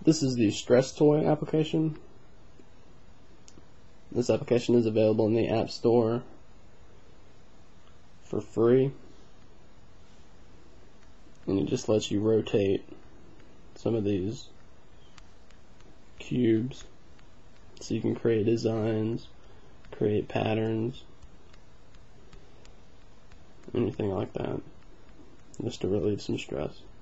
This is the Stress Toy application. This application is available in the App Store for free, and it just lets you rotate some of these cubes so you can create designs, create patterns, anything like that, just to relieve some stress.